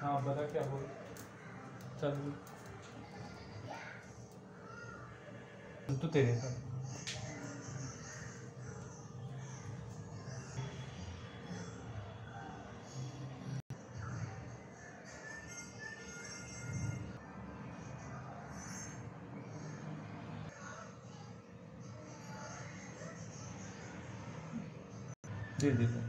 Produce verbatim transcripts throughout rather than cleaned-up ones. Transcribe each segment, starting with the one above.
हाँ बता क्या बोल। चल तो तेरे साथ दे दे दे।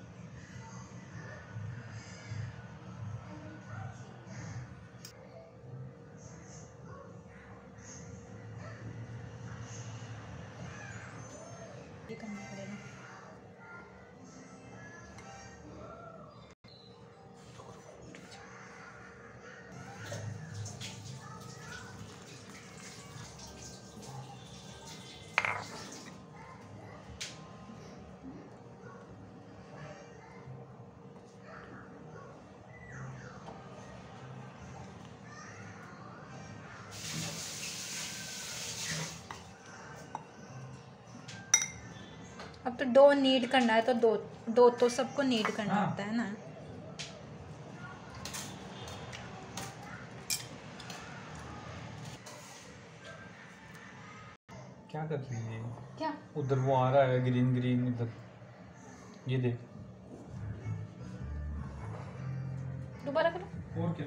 ये करना पड़ेगा। अब तो दो नीड करना है तो दो दो तो सबको नीड करना हाँ। होता है ना। क्या कर रही है? क्या उधर वो आ रहा है ग्रीन ग्रीन इधर, ये देख। दोबारा करो। और क्या?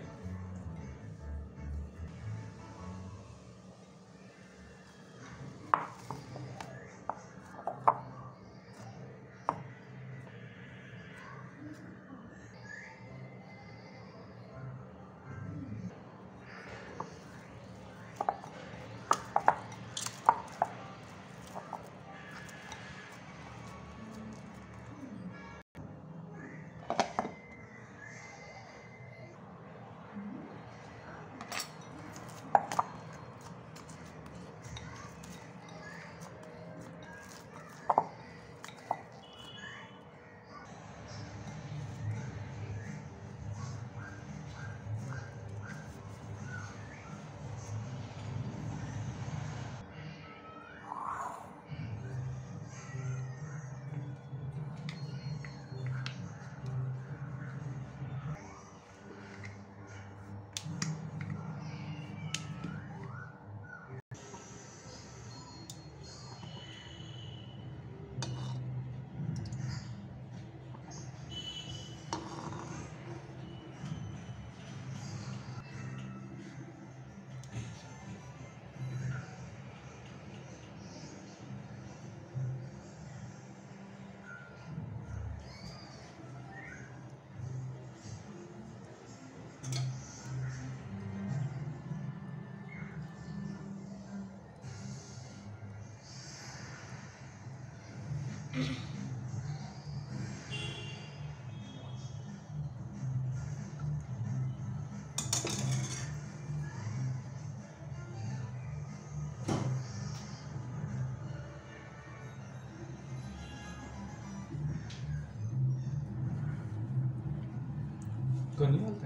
तो नहीं बोलते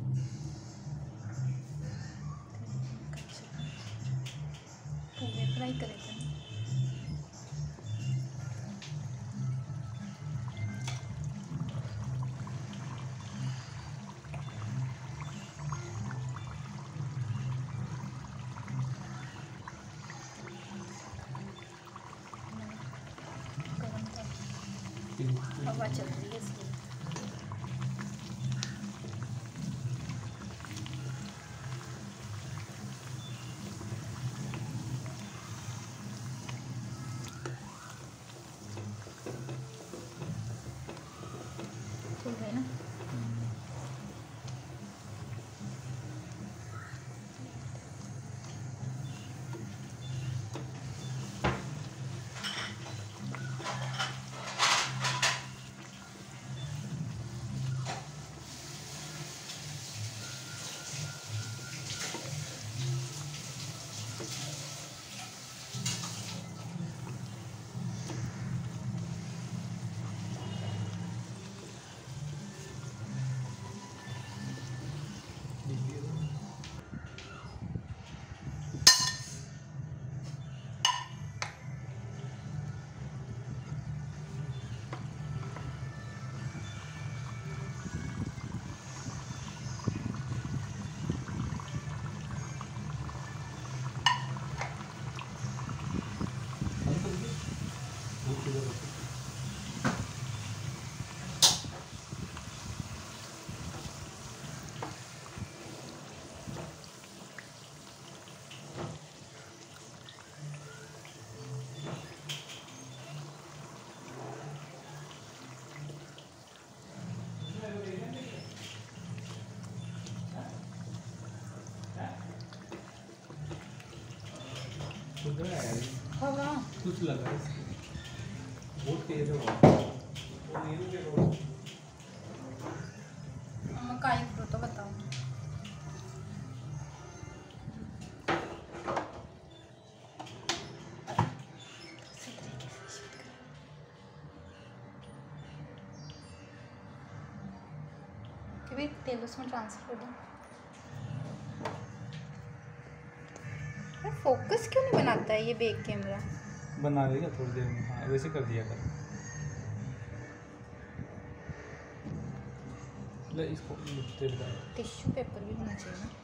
पूरे फ्राई करे थे। हवा चल रही है इसलिए। खुल गई ना। खुद है यार, हवा कुछ लगा इसको बहुत तेज है वो नींद के रो। मम्मा काई करो तो बताओ। तेल उसमें ट्रांसफर कर दो। फोकस क्यों नहीं बनाता है ये बैक कैमरा? बना देगा थोड़ी देर में। हाँ वैसे कर दिया कर। ले इसको तेल डाल। टिश्यू पेपर भी होना चाहिए ना।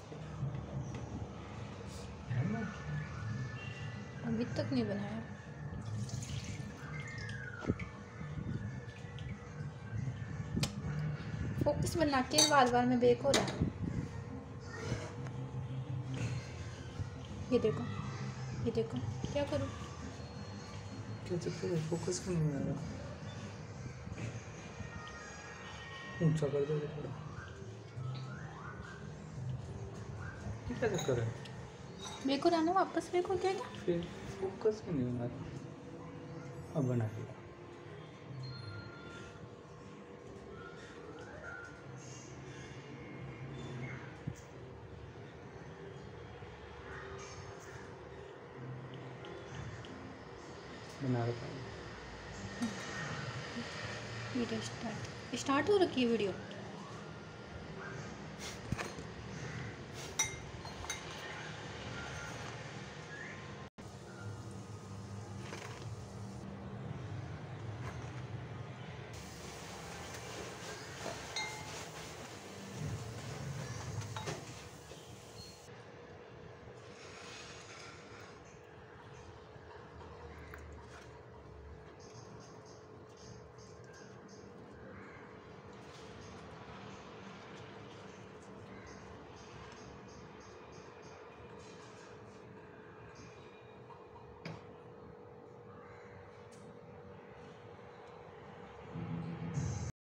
है ना? अभी तक नहीं बनाया। फोकस बना के बार बार में बेक हो रहा है। ये देखो, ये देखो, क्या करूँ? क्या चक्कर है? फोकस क्यों नहीं आ रहा? ऊंचा कर दो थोड़ा। ये क्या चक्कर है? बेक हो रहा ना, वापस बेक हो जाएगा। फिर फोकस क्यों नहीं आ रहा? अब बना दिया। बना रखा है। वीडियो स्टार्ट स्टार्ट हो रखी है वीडियो।